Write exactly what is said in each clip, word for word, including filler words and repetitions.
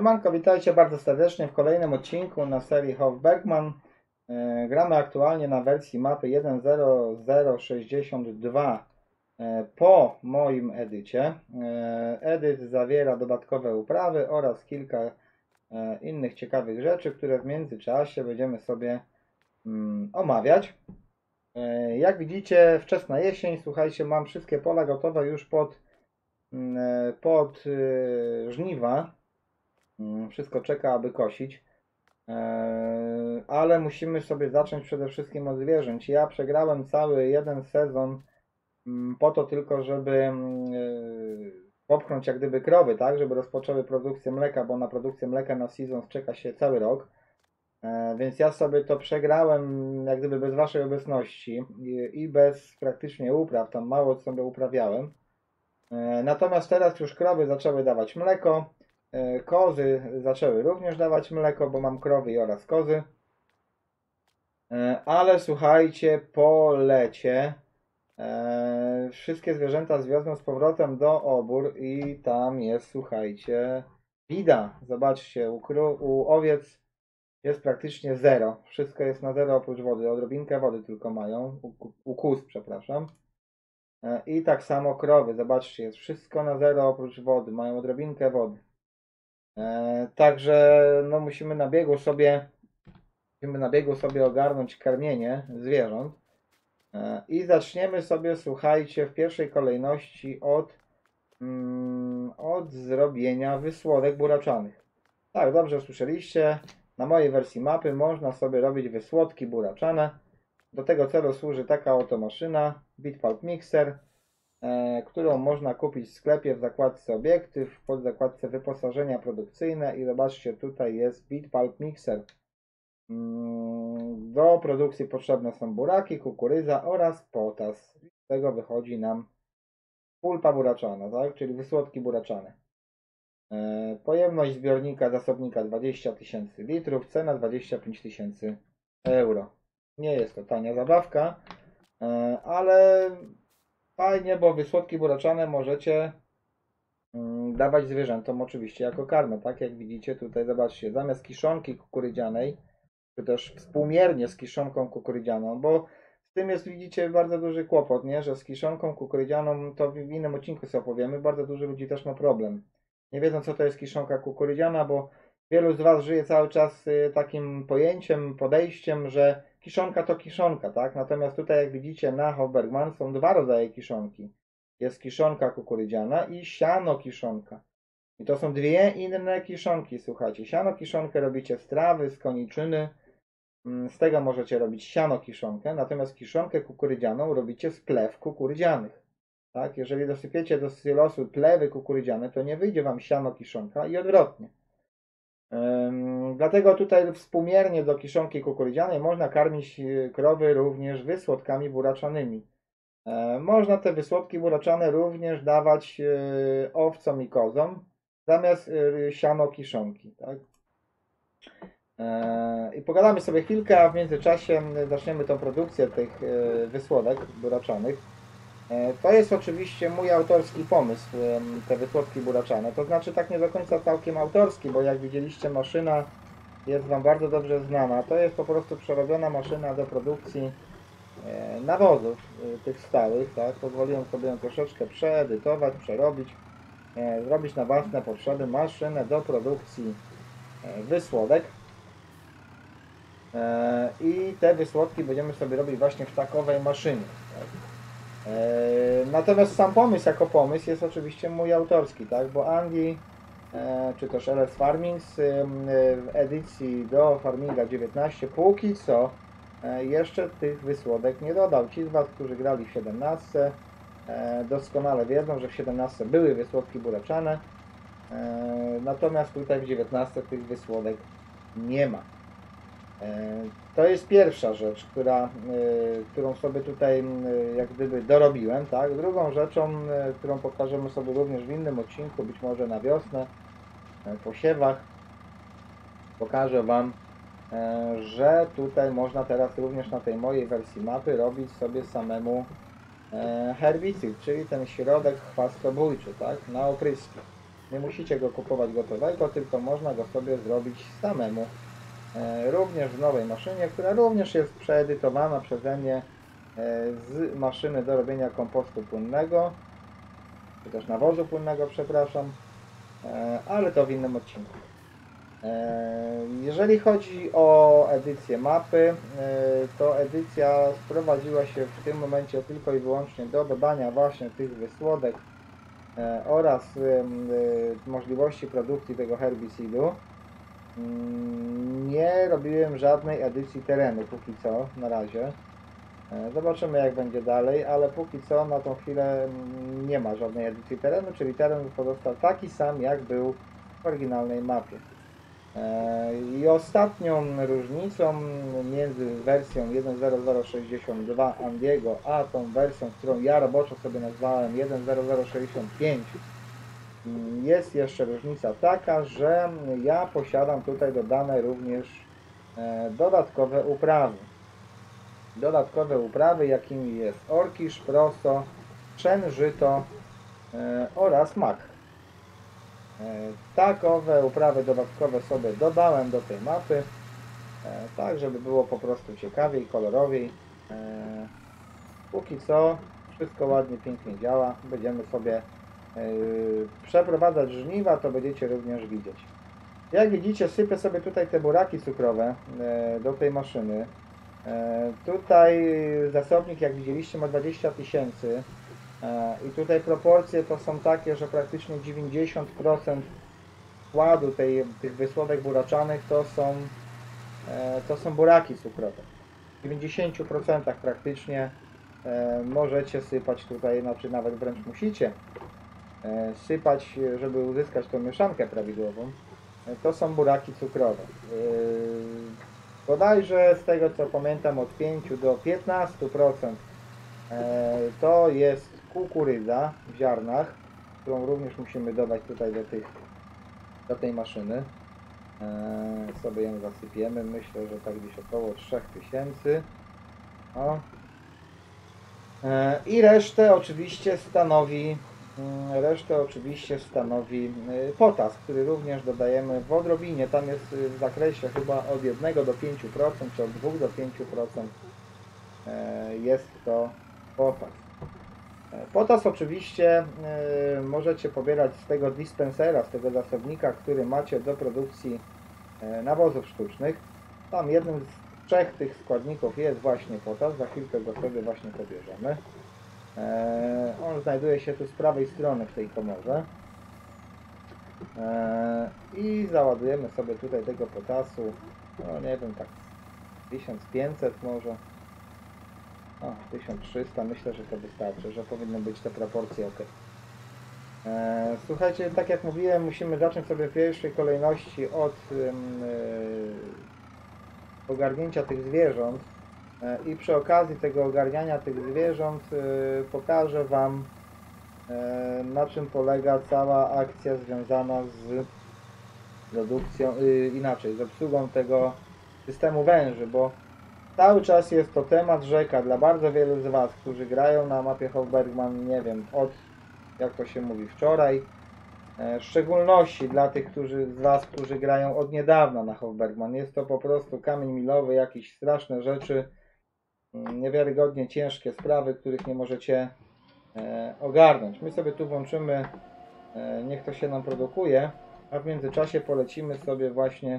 Siemanko, witajcie bardzo serdecznie w kolejnym odcinku na serii Hofbergman. E, gramy aktualnie na wersji mapy jeden zero zero sześćdziesiąt dwa e, po moim edycie. E, edyt zawiera dodatkowe uprawy oraz kilka e, innych ciekawych rzeczy, które w międzyczasie będziemy sobie mm, omawiać. E, jak widzicie, wczesna jesień, słuchajcie, mam wszystkie pola gotowe już pod, mm, pod e, żniwa. Wszystko czeka, aby kosić, ale musimy sobie zacząć przede wszystkim od zwierząt. Ja przegrałem cały jeden sezon po to tylko, żeby popchnąć jak gdyby krowy, tak, żeby rozpoczęły produkcję mleka, bo na produkcję mleka na sezon czeka się cały rok. Więc ja sobie to przegrałem jak gdyby bez waszej obecności i bez praktycznie upraw, tam mało sobie uprawiałem. Natomiast teraz już krowy zaczęły dawać mleko. Kozy zaczęły również dawać mleko, bo mam krowy oraz kozy. Ale słuchajcie, po lecie e, wszystkie zwierzęta zwiozłem z powrotem do obór i tam jest, słuchajcie, bida. Zobaczcie, u, kru, u owiec jest praktycznie zero. Wszystko jest na zero oprócz wody. Odrobinkę wody tylko mają. U, u kóz, przepraszam. E, I tak samo krowy. Zobaczcie, jest wszystko na zero oprócz wody. Mają odrobinkę wody. E, także no, musimy na biegu sobie musimy na biegu sobie ogarnąć karmienie zwierząt e, i zaczniemy sobie, słuchajcie, w pierwszej kolejności od, mm, od zrobienia wysłodek buraczanych. Tak, dobrze słyszeliście, na mojej wersji mapy można sobie robić wysłodki buraczane. Do tego celu służy taka oto maszyna, Bitpulp Mixer, którą można kupić w sklepie w zakładce obiektyw, w podzakładce wyposażenia produkcyjne i zobaczcie, tutaj jest Bitpulp Mixer. Do produkcji potrzebne są buraki, kukurydza oraz potas. Z tego wychodzi nam pulpa buraczana, tak? Czyli wysłodki buraczane. Pojemność zbiornika zasobnika dwadzieścia tysięcy litrów, cena dwadzieścia pięć tysięcy euro. Nie jest to tania zabawka, ale fajnie, bo wysłodki buraczane możecie dawać zwierzętom oczywiście jako karmę, tak jak widzicie tutaj, zobaczcie, zamiast kiszonki kukurydzianej, czy też współmiernie z kiszonką kukurydzianą, bo z tym jest, widzicie, bardzo duży kłopot, nie, że z kiszonką kukurydzianą, to w innym odcinku sobie opowiemy, bardzo dużo ludzi też ma problem. Nie wiedzą, co to jest kiszonka kukurydziana, bo wielu z Was żyje cały czas takim pojęciem, podejściem, że kiszonka to kiszonka, tak? Natomiast tutaj, jak widzicie, na Hofbergman są dwa rodzaje kiszonki. Jest kiszonka kukurydziana i siano kiszonka. I to są dwie inne kiszonki, słuchajcie. Siano kiszonkę robicie z trawy, z koniczyny. Z tego możecie robić siano kiszonkę, natomiast kiszonkę kukurydzianą robicie z plew kukurydzianych. Tak? Jeżeli dosypiecie do silosu plewy kukurydziane, to nie wyjdzie Wam siano kiszonka i odwrotnie. Ym, dlatego tutaj współmiernie do kiszonki kukurydzianej można karmić krowy również wysłodkami buraczanymi. E, można te wysłodki buraczane również dawać e, owcom i kozom zamiast e, siano kiszonki. Tak? E, I pogadamy sobie chwilkę, a w międzyczasie zaczniemy tą produkcję tych e, wysłodek buraczanych. To jest oczywiście mój autorski pomysł, te wysłodki buraczane. To znaczy tak nie do końca całkiem autorski, bo jak widzieliście, maszyna jest Wam bardzo dobrze znana. To jest po prostu przerobiona maszyna do produkcji nawozów tych stałych. Tak? Pozwoliłem sobie ją troszeczkę przeedytować, przerobić, zrobić na własne potrzeby maszynę do produkcji wysłodek. I te wysłodki będziemy sobie robić właśnie w takowej maszynie. Tak? Natomiast sam pomysł jako pomysł jest oczywiście mój autorski, tak? Bo Andy czy też L S Farmings w edycji do Farminga dziewiętnaście póki co jeszcze tych wysłodek nie dodał. Ci z Was, którzy grali w siedemnastce, doskonale wiedzą, że w siedemnastce były wysłodki buraczane, natomiast tutaj w dziewiętnastce tych wysłodek nie ma. To jest pierwsza rzecz, która, którą sobie tutaj jak gdyby dorobiłem, tak? Drugą rzeczą, którą pokażemy sobie również w innym odcinku, być może na wiosnę, po siewach, pokażę Wam, że tutaj można teraz również na tej mojej wersji mapy robić sobie samemu herbicyd, czyli ten środek chwastobójczy, tak? Na opryski. Nie musicie go kupować gotowego, tylko można go sobie zrobić samemu. Również w nowej maszynie, która również jest przeedytowana przeze mnie z maszyny do robienia kompostu płynnego, czy też nawozu płynnego, przepraszam, ale to w innym odcinku. Jeżeli chodzi o edycję mapy, to edycja sprowadziła się w tym momencie tylko i wyłącznie do dodania właśnie tych wysłodek oraz możliwości produkcji tego herbicidu. Nie robiłem żadnej edycji terenu póki co, na razie. Zobaczymy jak będzie dalej, ale póki co na tą chwilę nie ma żadnej edycji terenu, czyli teren pozostał taki sam jak był w oryginalnej mapie. I ostatnią różnicą między wersją jeden zero zero sześćdziesiąt dwa Andiego a tą wersją, którą ja roboczo sobie nazwałem jeden zero zero sześćdziesiąt pięć, jest jeszcze różnica taka, że ja posiadam tutaj dodane również dodatkowe uprawy. Dodatkowe uprawy, jakimi jest orkisz, proso, pszen, żyto oraz mak. Takowe uprawy dodatkowe sobie dodałem do tej mapy, tak żeby było po prostu ciekawiej, kolorowiej. Póki co wszystko ładnie, pięknie działa. Będziemy sobie przeprowadzać żniwa, to będziecie również widzieć. Jak widzicie, sypię sobie tutaj te buraki cukrowe do tej maszyny. Tutaj zasobnik, jak widzieliście, ma dwadzieścia tysięcy. I tutaj proporcje to są takie, że praktycznie dziewięćdziesiąt procent składu tej, tych wysłodek buraczanych to są, to są buraki cukrowe. W dziewięćdziesięciu procentach praktycznie możecie sypać tutaj, znaczy nawet wręcz musicie sypać, żeby uzyskać tą mieszankę prawidłową. To są buraki cukrowe. Bodajże z tego co pamiętam od pięciu do piętnastu procent to jest kukurydza w ziarnach, którą również musimy dodać tutaj do, tych, do tej maszyny. Sobie ją zasypiemy, myślę, że tak gdzieś około trzech tysięcy. O. I resztę oczywiście stanowi resztę oczywiście stanowi potas, który również dodajemy w odrobinie. Tam jest w zakresie chyba od jednego do pięciu procent, czy od dwóch do pięciu procent jest to potas. Potas oczywiście możecie pobierać z tego dispensera, z tego zasobnika, który macie do produkcji nawozów sztucznych. Tam jednym z trzech tych składników jest właśnie potas. Za chwilkę go sobie właśnie pobierzemy. On znajduje się tu z prawej strony w tej komorze. I załadujemy sobie tutaj tego potasu, no nie wiem, tak tysiąc pięćset może. O, tysiąc trzysta, myślę, że to wystarczy, że powinny być te proporcje ok. Eee, słuchajcie, tak jak mówiłem, musimy zacząć sobie w pierwszej kolejności od yy, ogarnięcia tych zwierząt eee, i przy okazji tego ogarniania tych zwierząt yy, pokażę Wam, yy, na czym polega cała akcja związana z produkcją, yy, inaczej, z obsługą tego systemu węży, bo cały czas jest to temat rzeka dla bardzo wielu z Was, którzy grają na mapie Hofbergman, nie wiem, od, jak to się mówi, wczoraj. W szczególności dla tych którzy, z Was, którzy grają od niedawna na Hofbergman. Jest to po prostu kamień milowy, jakieś straszne rzeczy, niewiarygodnie ciężkie sprawy, których nie możecie e, ogarnąć. My sobie tu włączymy, e, niech to się nam produkuje, a w międzyczasie polecimy sobie właśnie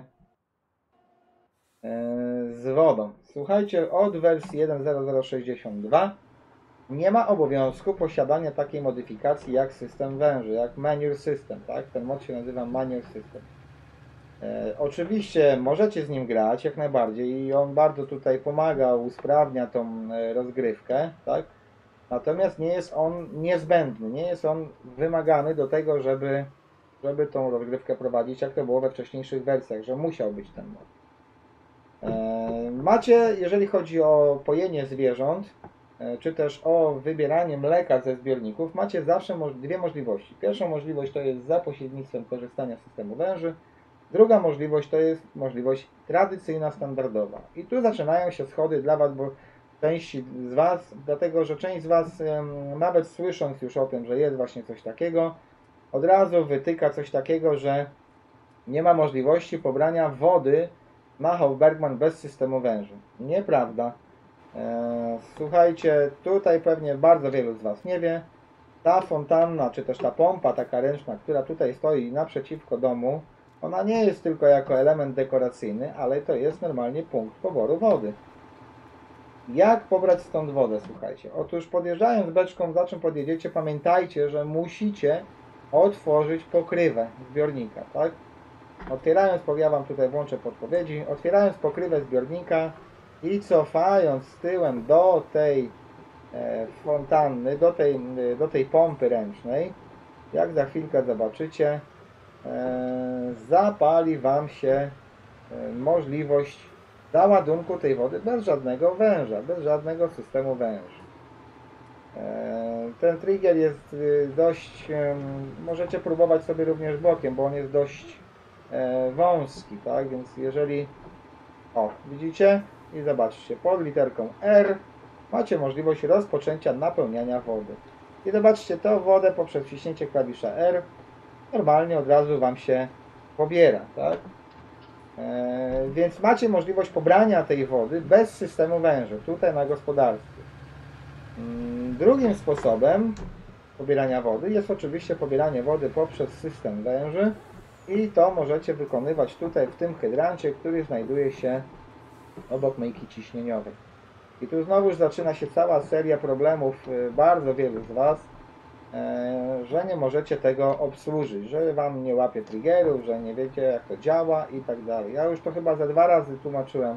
z wodą. Słuchajcie, od wersji jeden zero zero sześćdziesiąt dwa nie ma obowiązku posiadania takiej modyfikacji jak system węży, jak Manure System, tak? Ten mod się nazywa Manure System. E, oczywiście możecie z nim grać jak najbardziej i on bardzo tutaj pomaga, usprawnia tą rozgrywkę, tak? Natomiast nie jest on niezbędny, nie jest on wymagany do tego, żeby, żeby tą rozgrywkę prowadzić, jak to było we wcześniejszych wersjach, że musiał być ten mod. Macie, jeżeli chodzi o pojenie zwierząt, czy też o wybieranie mleka ze zbiorników, macie zawsze dwie możliwości. Pierwsza możliwość to jest za pośrednictwem korzystania z systemu węży. Druga możliwość to jest możliwość tradycyjna, standardowa. I tu zaczynają się schody dla Was, bo części z Was, dlatego że część z Was, nawet słysząc już o tym, że jest właśnie coś takiego, od razu wytyka coś takiego, że nie ma możliwości pobrania wody Machau-Bergman bez systemu węży. Nieprawda. Eee, słuchajcie, tutaj pewnie bardzo wielu z Was nie wie, ta fontanna, czy też ta pompa taka ręczna, która tutaj stoi naprzeciwko domu, ona nie jest tylko jako element dekoracyjny, ale to jest normalnie punkt poboru wody. Jak pobrać stąd wodę, słuchajcie? Otóż podjeżdżając beczką, za czym podjedziecie, pamiętajcie, że musicie otworzyć pokrywę zbiornika, tak? Otwierając, ja Wam tutaj włączę podpowiedzi, otwierając pokrywę zbiornika i cofając tyłem do tej e, fontanny, do tej, do tej pompy ręcznej, jak za chwilkę zobaczycie, e, zapali Wam się e, możliwość załadunku tej wody bez żadnego węża, bez żadnego systemu węży. E, ten trigger jest e, dość, e, możecie próbować sobie również bokiem, bo on jest dość e, wąski, tak, więc jeżeli, o, widzicie i zobaczcie, pod literką R macie możliwość rozpoczęcia napełniania wody. I zobaczcie, tą wodę poprzez wciśnięcie klawisza R normalnie od razu Wam się pobiera, tak? E, więc macie możliwość pobrania tej wody bez systemu węży, tutaj na gospodarstwie. Mm, drugim sposobem pobierania wody jest oczywiście pobieranie wody poprzez system węży i to możecie wykonywać tutaj w tym hydrancie, który znajduje się obok myjki ciśnieniowej. I tu znowuż zaczyna się cała seria problemów bardzo wielu z Was, że nie możecie tego obsłużyć, że Wam nie łapie triggerów, że nie wiecie jak to działa i tak dalej. Ja już to chyba ze dwa razy tłumaczyłem,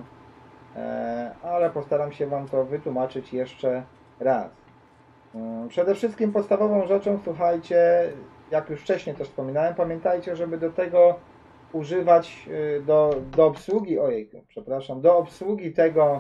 ale postaram się Wam to wytłumaczyć jeszcze raz. Przede wszystkim podstawową rzeczą, słuchajcie, jak już wcześniej też wspominałem, pamiętajcie, żeby do tego używać, do, do obsługi, ojej, przepraszam, do obsługi tego,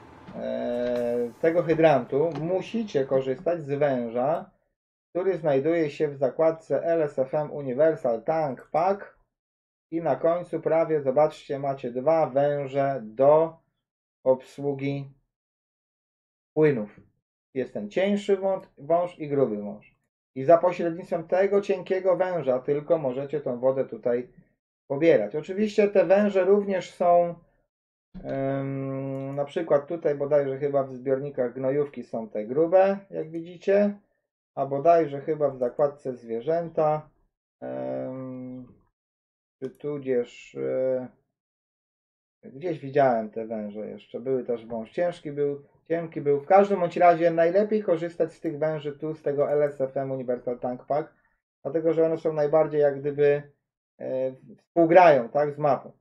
tego hydrantu musicie korzystać z węża, który znajduje się w zakładce L S F M Universal Tank Pack i na końcu prawie, zobaczcie, macie dwa węże do obsługi płynów. Jest ten cieńszy wąż i gruby wąż. I za pośrednictwem tego cienkiego węża tylko możecie tą wodę tutaj pobierać. Oczywiście te węże również są ym, na przykład tutaj bodajże chyba w zbiornikach gnojówki są te grube, jak widzicie, a bodajże chyba w zakładce zwierzęta ym, czy tudzież yy, gdzieś widziałem te węże jeszcze. Były też wąż ciężki, był cienki był. W każdym bądź razie najlepiej korzystać z tych węży tu, z tego L S F M Universal Tank Pack, dlatego że one są najbardziej jak gdyby e, współgrają, tak, z mapą.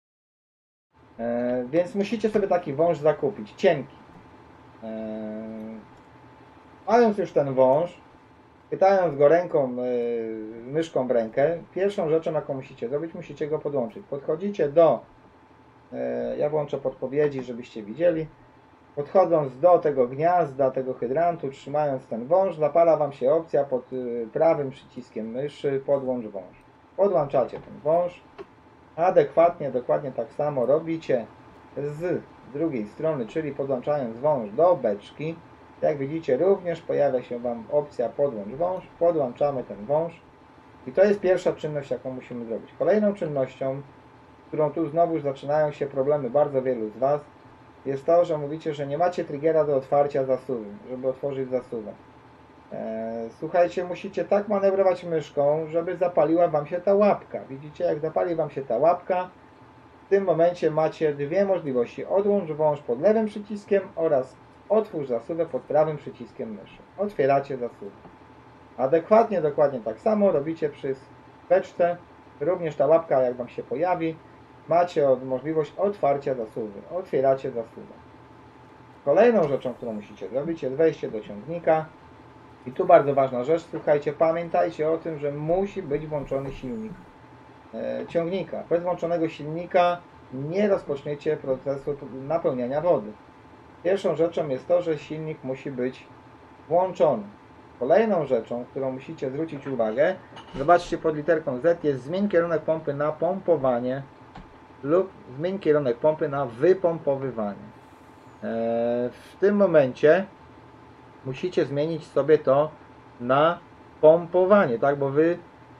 E, więc musicie sobie taki wąż zakupić, cienki. E, mając już ten wąż, chwytając go ręką, e, myszką w rękę, pierwszą rzeczą jaką musicie zrobić, musicie go podłączyć. Podchodzicie do, e, ja włączę podpowiedzi, żebyście widzieli. Podchodząc do tego gniazda, tego hydrantu, trzymając ten wąż, zapala Wam się opcja pod prawym przyciskiem myszy podłącz wąż. Podłączacie ten wąż. Adekwatnie, dokładnie tak samo robicie z drugiej strony, czyli podłączając wąż do beczki. Jak widzicie, również pojawia się Wam opcja podłącz wąż. Podłączamy ten wąż. I to jest pierwsza czynność, jaką musimy zrobić. Kolejną czynnością, którą tu znowu zaczynają się problemy bardzo wielu z Was, jest to, że mówicie, że nie macie triggera do otwarcia zasuwy, żeby otworzyć zasuwę. Eee, słuchajcie, musicie tak manewrować myszką, żeby zapaliła Wam się ta łapka. Widzicie, jak zapali Wam się ta łapka, w tym momencie macie dwie możliwości. Odłącz wąż pod lewym przyciskiem oraz otwórz zasuwę pod prawym przyciskiem myszy. Otwieracie zasuwę. Adekwatnie, dokładnie tak samo robicie przy beczce. Również ta łapka, jak Wam się pojawi, macie możliwość otwarcia zasuwy. Otwieracie zasuwę. Kolejną rzeczą, którą musicie zrobić, jest wejście do ciągnika. I tu bardzo ważna rzecz, słuchajcie, pamiętajcie o tym, że musi być włączony silnik e, ciągnika. Bez włączonego silnika nie rozpoczniecie procesu napełniania wody. Pierwszą rzeczą jest to, że silnik musi być włączony. Kolejną rzeczą, którą musicie zwrócić uwagę, zobaczcie pod literką Z, jest zmień kierunek pompy na pompowanie lub zmień kierunek pompy na wypompowywanie. W tym momencie musicie zmienić sobie to na pompowanie, tak, bo wy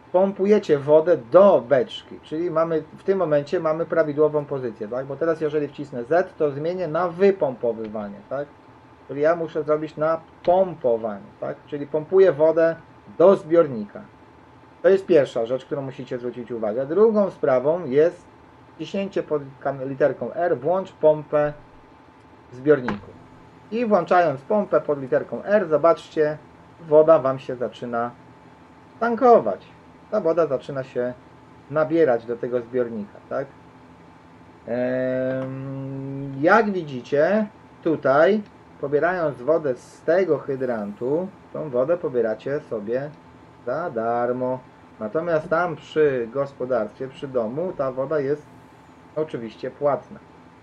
pompujecie wodę do beczki, czyli mamy w tym momencie mamy prawidłową pozycję, tak? Bo teraz jeżeli wcisnę Z, to zmienię na wypompowywanie, tak? Czyli ja muszę zrobić na pompowanie, tak? Czyli pompuję wodę do zbiornika. To jest pierwsza rzecz, którą musicie zwrócić uwagę. Drugą sprawą jest wciśnięcie pod literką R, włącz pompę w zbiorniku. I włączając pompę pod literką R, zobaczcie, woda Wam się zaczyna tankować. Ta woda zaczyna się nabierać do tego zbiornika, tak? Ehm, jak widzicie, tutaj pobierając wodę z tego hydrantu, tą wodę pobieracie sobie za darmo. Natomiast tam przy gospodarstwie, przy domu, ta woda jest oczywiście płatna.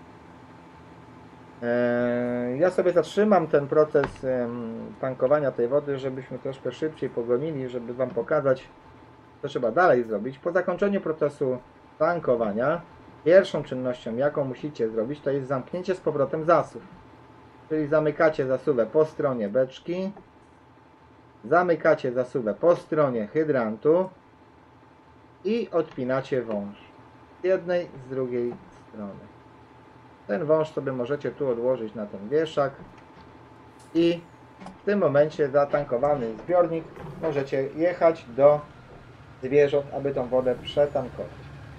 Eee, ja sobie zatrzymam ten proces em, tankowania tej wody, żebyśmy troszkę szybciej pogonili, żeby Wam pokazać, co trzeba dalej zrobić. Po zakończeniu procesu tankowania, pierwszą czynnością, jaką musicie zrobić, to jest zamknięcie z powrotem zasuw. Czyli zamykacie zasuwę po stronie beczki, zamykacie zasuwę po stronie hydrantu i odpinacie wąż z jednej, z drugiej strony. Ten wąż sobie możecie tu odłożyć na ten wieszak i w tym momencie zatankowany zbiornik możecie jechać do zwierząt, aby tą wodę przetankować.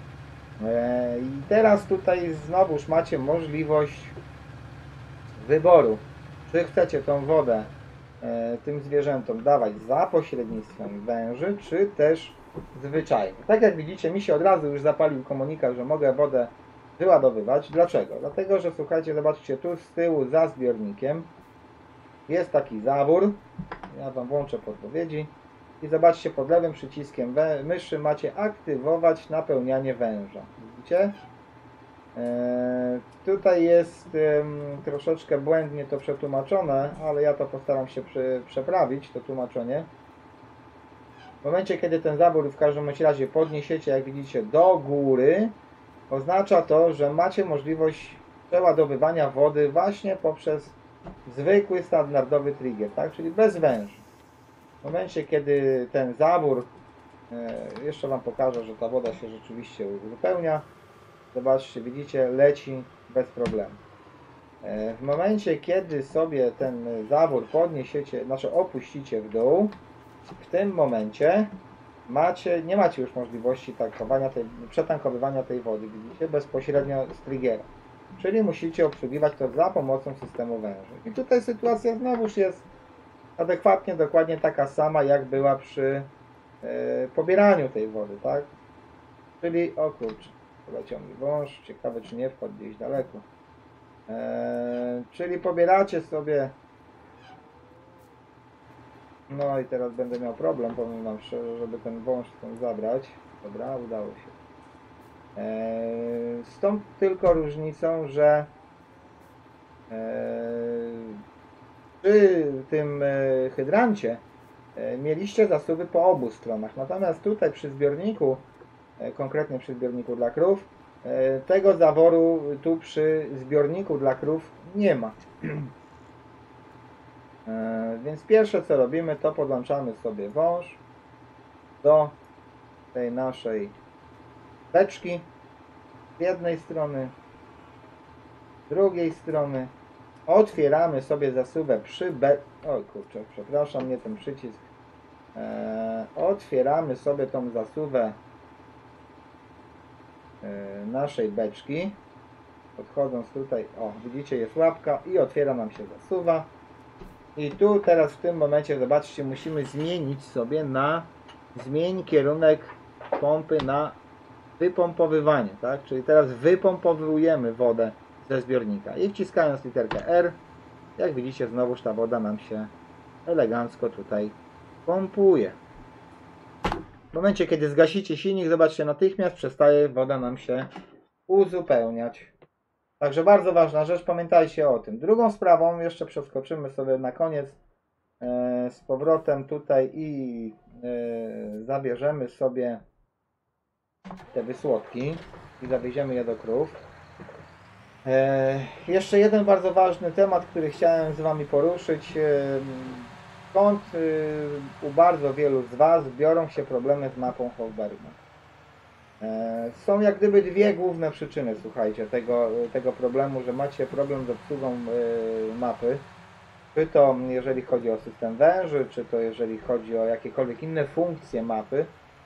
I teraz tutaj znowuż macie możliwość wyboru, czy chcecie tą wodę tym zwierzętom dawać za pośrednictwem węży, czy też zwyczajnie. Tak jak widzicie, mi się od razu już zapalił komunikat, że mogę wodę wyładowywać. Dlaczego? Dlatego, że słuchajcie, zobaczcie, tu z tyłu za zbiornikiem jest taki zawór. Ja Wam włączę podpowiedzi. I zobaczcie, pod lewym przyciskiem myszy macie aktywować napełnianie węża. Widzicie? Eee, tutaj jest em, troszeczkę błędnie to przetłumaczone, ale ja to postaram się przy, przeprawić, to tłumaczenie. W momencie, kiedy ten zawór w każdym razie podniesiecie, jak widzicie, do góry, oznacza to, że macie możliwość przeładowywania wody właśnie poprzez zwykły, standardowy trigger, tak? Czyli bez węży. W momencie, kiedy ten zawór, e, jeszcze Wam pokażę, że ta woda się rzeczywiście uzupełnia. Zobaczcie, widzicie, leci bez problemu. E, w momencie, kiedy sobie ten zawór podniesiecie, znaczy opuścicie w dół, w tym momencie macie, nie macie już możliwości tankowania tej, przetankowywania tej wody, widzicie, bezpośrednio z triggera. Czyli musicie obsługiwać to za pomocą systemu węży. I tutaj sytuacja znowuż jest adekwatnie, dokładnie taka sama, jak była przy e, pobieraniu tej wody, tak? Czyli, o kurczę, poleciał mi wąż, ciekawe czy nie wpadł gdzieś daleko. E, czyli pobieracie sobie, no i teraz będę miał problem, powiem Wam szczerze, żeby ten wąż stąd zabrać. Dobra, udało się. E, z tą tylko różnicą, że e, przy tym hydrancie mieliście zasuwy po obu stronach. Natomiast tutaj przy zbiorniku, konkretnie przy zbiorniku dla krów, tego zaworu tu przy zbiorniku dla krów nie ma. Więc pierwsze co robimy, to podłączamy sobie wąż do tej naszej beczki z jednej strony, z drugiej strony. Otwieramy sobie zasuwę przy be... Oj kurczę, przepraszam, nie ten przycisk. Eee, otwieramy sobie tą zasuwę e, naszej beczki. Podchodząc tutaj, o widzicie, jest łapka i otwiera nam się zasuwa. I tu teraz w tym momencie, zobaczcie, musimy zmienić sobie na zmień kierunek pompy na wypompowywanie, tak? Czyli teraz wypompowujemy wodę ze zbiornika i wciskając literkę R, jak widzicie, znowuż ta woda nam się elegancko tutaj pompuje. W momencie, kiedy zgasicie silnik, zobaczcie, natychmiast przestaje woda nam się uzupełniać. Także bardzo ważna rzecz, pamiętajcie o tym. Drugą sprawą, jeszcze przeskoczymy sobie na koniec e, z powrotem tutaj i e, zabierzemy sobie te wysłodki i zawieziemy je do krów. E, jeszcze jeden bardzo ważny temat, który chciałem z Wami poruszyć. E, skąd u bardzo wielu z Was biorą się problemy z mapą Hofbergman. Są jak gdyby dwie główne przyczyny, słuchajcie, tego, tego problemu, że macie problem z obsługą mapy. Czy to jeżeli chodzi o system węży, czy to jeżeli chodzi o jakiekolwiek inne funkcje mapy.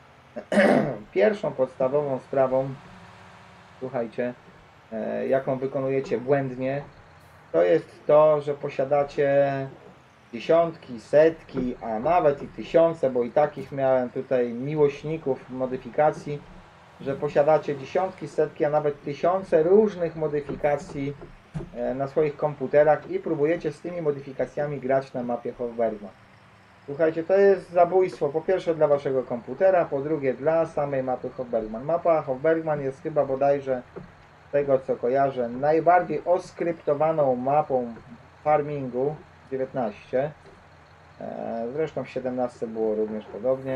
Pierwszą podstawową sprawą, słuchajcie, jaką wykonujecie błędnie, to jest to, że posiadacie dziesiątki, setki, a nawet i tysiące, bo i takich miałem tutaj miłośników modyfikacji, że posiadacie dziesiątki, setki, a nawet tysiące różnych modyfikacji na swoich komputerach i próbujecie z tymi modyfikacjami grać na mapie Hofbergman. Słuchajcie, to jest zabójstwo po pierwsze dla waszego komputera, po drugie dla samej mapy Hofbergman. Mapa Hofbergman jest chyba bodajże, z tego co kojarzę, najbardziej oskryptowaną mapą farmingu dziewiętnaście. Zresztą w siedemnaście było również podobnie.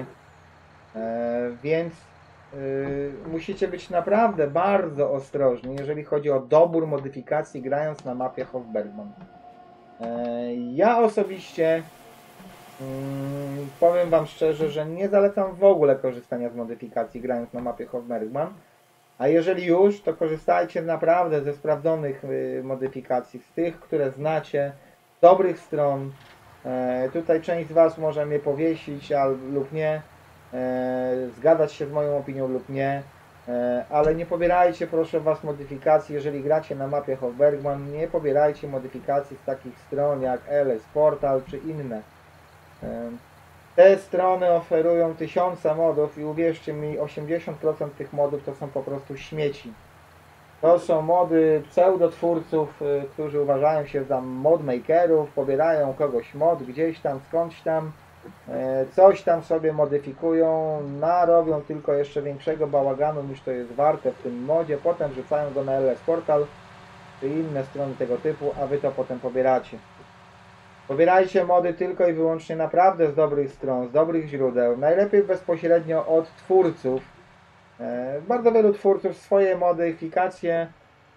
Więc Yy, musicie być naprawdę bardzo ostrożni, jeżeli chodzi o dobór modyfikacji grając na mapie Hofbergman. Yy, ja osobiście yy, powiem Wam szczerze, że nie zalecam w ogóle korzystania z modyfikacji grając na mapie Hofbergman, a jeżeli już, to korzystajcie naprawdę ze sprawdzonych yy, modyfikacji, z tych, które znacie, dobrych stron. Yy, tutaj część z Was może mnie powiesić a, lub nie. E, zgadzać się z moją opinią lub nie, e, ale nie pobierajcie proszę Was modyfikacji, jeżeli gracie na mapie Hofbergman, nie pobierajcie modyfikacji z takich stron jak L S Portal czy inne. E, te strony oferują tysiące modów i uwierzcie mi, osiemdziesiąt procent tych modów to są po prostu śmieci. To są mody pseudotwórców, y, którzy uważają się za modmakerów, pobierają kogoś mod gdzieś tam, skądś tam, coś tam sobie modyfikują, narobią tylko jeszcze większego bałaganu niż to jest warte w tym modzie, potem wrzucają go na L S Portal czy inne strony tego typu, a Wy to potem pobieracie. Pobierajcie mody tylko i wyłącznie naprawdę z dobrych stron, z dobrych źródeł, najlepiej bezpośrednio od twórców. Bardzo wielu twórców swoje modyfikacje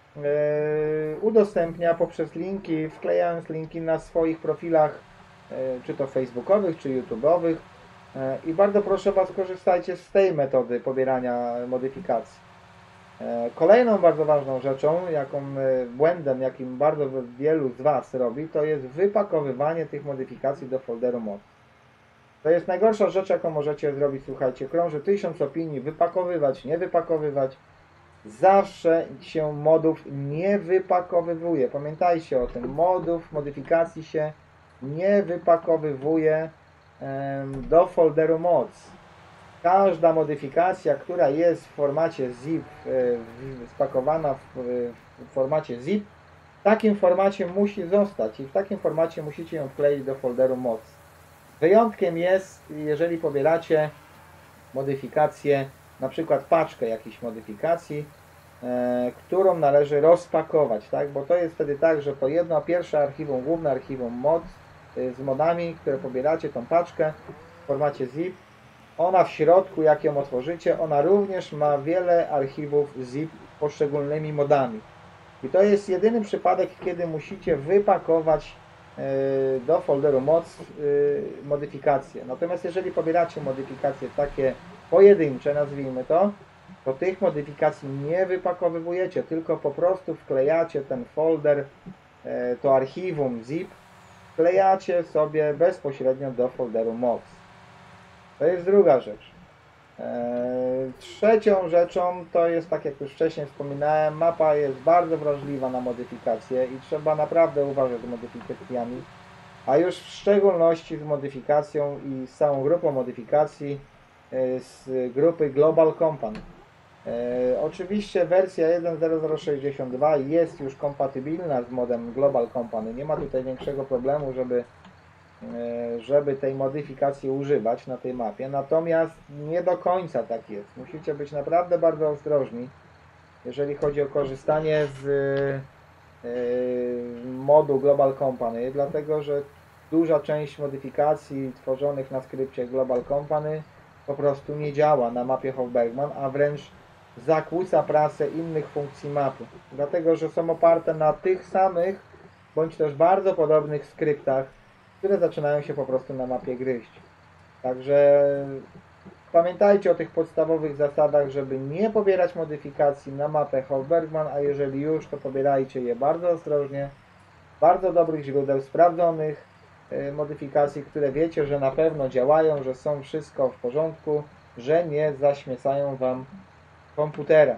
udostępnia poprzez linki, wklejając linki na swoich profilach, czy to facebookowych, czy youtube'owych, i bardzo proszę Was, korzystajcie z tej metody pobierania modyfikacji. Kolejną bardzo ważną rzeczą, jaką błędem, jakim bardzo wielu z Was robi, to jest wypakowywanie tych modyfikacji do folderu mod. To jest najgorsza rzecz, jaką możecie zrobić, słuchajcie, krąży tysiąc opinii, wypakowywać, nie wypakowywać. Zawsze się modów nie wypakowywuje. Pamiętajcie o tym, modów, modyfikacji się nie wypakowywuje do folderu mods. Każda modyfikacja, która jest w formacie zip, spakowana w formacie zip, w takim formacie musi zostać i w takim formacie musicie ją wkleić do folderu mods. Wyjątkiem jest, jeżeli pobieracie modyfikację, na przykład paczkę jakiejś modyfikacji, e, którą należy rozpakować, tak? Bo to jest wtedy tak, że to jedno pierwsze archiwum, główne archiwum mod y, z modami, które pobieracie, tą paczkę w formacie zip, ona w środku, jak ją otworzycie, ona również ma wiele archiwów zip z poszczególnymi modami. I to jest jedyny przypadek, kiedy musicie wypakować y, do folderu mods y, modyfikacje. Natomiast jeżeli pobieracie modyfikacje takie pojedyncze, nazwijmy to, to tych modyfikacji nie wypakowywujecie, tylko po prostu wklejacie ten folder, to archiwum zip, wklejacie sobie bezpośrednio do folderu mods. To jest druga rzecz. Trzecią rzeczą to jest, tak jak już wcześniej wspominałem, mapa jest bardzo wrażliwa na modyfikacje i trzeba naprawdę uważać z modyfikacjami, a już w szczególności z modyfikacją i z całą grupą modyfikacji z grupy Global Company. E, oczywiście wersja jeden zero zero sześćdziesiąt dwa jest już kompatybilna z modem Global Company. Nie ma tutaj większego problemu, żeby, e, żeby tej modyfikacji używać na tej mapie. Natomiast nie do końca tak jest. Musicie być naprawdę bardzo ostrożni, jeżeli chodzi o korzystanie z e, modu Global Company, dlatego że duża część modyfikacji tworzonych na skrypcie Global Company po prostu nie działa na mapie Hofbergman, a wręcz zakłóca pracę innych funkcji mapy, dlatego że są oparte na tych samych, bądź też bardzo podobnych skryptach, które zaczynają się po prostu na mapie gryźć. Także pamiętajcie o tych podstawowych zasadach, żeby nie pobierać modyfikacji na mapę Hofbergman, a jeżeli już, to pobierajcie je bardzo ostrożnie, bardzo dobrych źródeł, sprawdzonych yy, modyfikacji, które wiecie, że na pewno działają, że są wszystko w porządku, że nie zaśmiecają Wam komputera.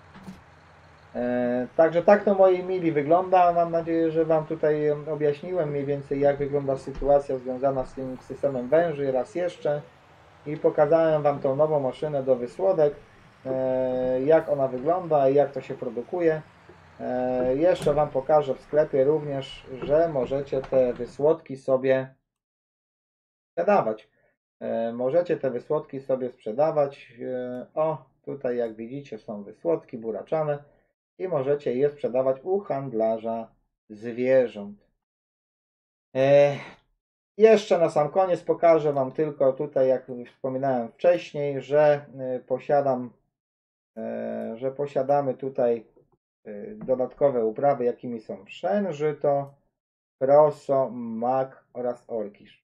E, także tak to, moi mili, wygląda. Mam nadzieję, że Wam tutaj objaśniłem mniej więcej, jak wygląda sytuacja związana z tym systemem węży raz jeszcze i pokazałem Wam tą nową maszynę do wysłodek, e, jak ona wygląda i jak to się produkuje. E, jeszcze Wam pokażę w sklepie również, że możecie te wysłodki sobie sprzedawać. E, możecie te wysłodki sobie sprzedawać. E, o, tutaj jak widzicie są wysłodki buraczane i możecie je sprzedawać u handlarza zwierząt. E, jeszcze na sam koniec pokażę Wam tylko tutaj, jak wspominałem wcześniej, że e, posiadam, e, że posiadamy tutaj e, dodatkowe uprawy, jakimi są pszen, żyto, proso, mak oraz orkisz.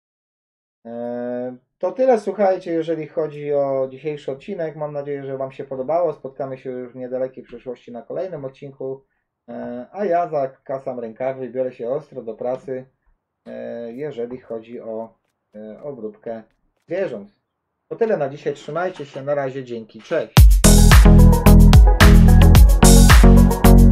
E, to tyle, słuchajcie, jeżeli chodzi o dzisiejszy odcinek. Mam nadzieję, że Wam się podobało. Spotkamy się już w niedalekiej przyszłości na kolejnym odcinku. E, a ja zakasam rękawy i biorę się ostro do pracy, e, jeżeli chodzi o e, obróbkę zwierząt. To tyle na dzisiaj. Trzymajcie się. Na razie. Dzięki. Cześć.